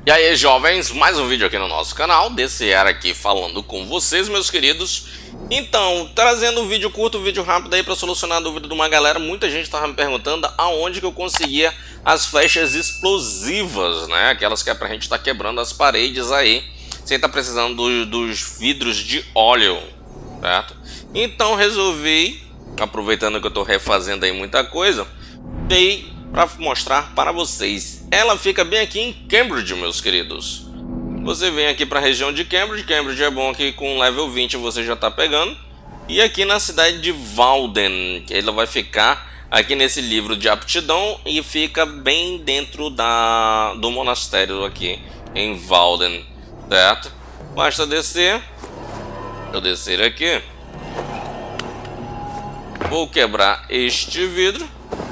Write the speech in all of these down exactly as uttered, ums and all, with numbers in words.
E aí, jovens, mais um vídeo aqui no nosso canal, desse era aqui falando com vocês, meus queridos. Então, trazendo um vídeo curto, um vídeo rápido aí para solucionar a dúvida de uma galera. Muita gente estava me perguntando aonde que eu conseguia as flechas explosivas, né? Aquelas que é pra gente estar tá quebrando as paredes aí, sem estar tá precisando do, dos vidros de óleo, certo? Então resolvi, aproveitando que eu tô refazendo aí muita coisa, dei para mostrar para vocês. Ela fica bem aqui em Cambridge, meus queridos. Você vem aqui para a região de Cambridge. Cambridge é bom que com level vinte você já está pegando. E aqui na cidade de Walden, que ela vai ficar aqui nesse livro de aptidão e fica bem dentro da, do monastério aqui em Walden, certo? Basta descer. Eu descer aqui. Vou quebrar este vidro.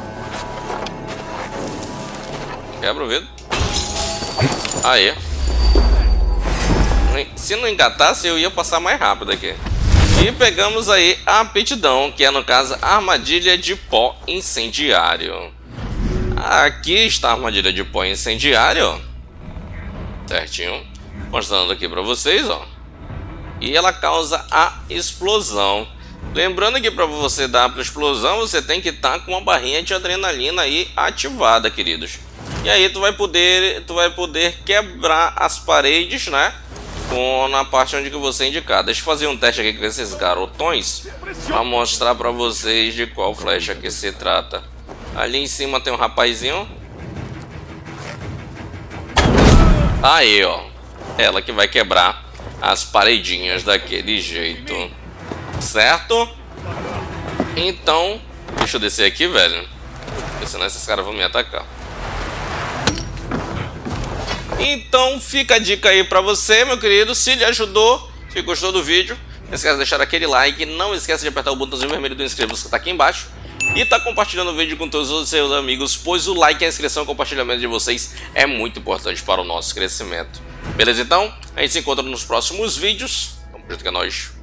Quebra o vidro. Aí. Se não engatasse, eu ia passar mais rápido aqui. E pegamos aí a aptidão, que é no caso a armadilha de pó incendiário. Aqui está a armadilha de pó incendiário, ó. Certinho. Mostrando aqui para vocês, ó. E ela causa a explosão. Lembrando que para você dar a explosão, você tem que estar com uma barrinha de adrenalina aí ativada, queridos. E aí tu vai poder, tu vai poder quebrar as paredes, né? Com, na parte onde que você indicar. Deixa eu fazer um teste aqui com esses garotões para mostrar para vocês de qual flecha que se trata. Ali em cima tem um rapazinho. Aí, ó. Ela que vai quebrar as paredinhas daquele jeito. Certo? Então, deixa eu descer aqui, velho. Porque senão esses caras vão me atacar. Então fica a dica aí pra você, meu querido. Se lhe ajudou, se gostou do vídeo, não esquece de deixar aquele like. Não esquece de apertar o botãozinho vermelho do inscreva-se que tá aqui embaixo. E tá compartilhando o vídeo com todos os seus amigos, pois o like, a inscrição e o compartilhamento de vocês é muito importante para o nosso crescimento. Beleza então? A gente se encontra nos próximos vídeos. Vamos junto que é nóis.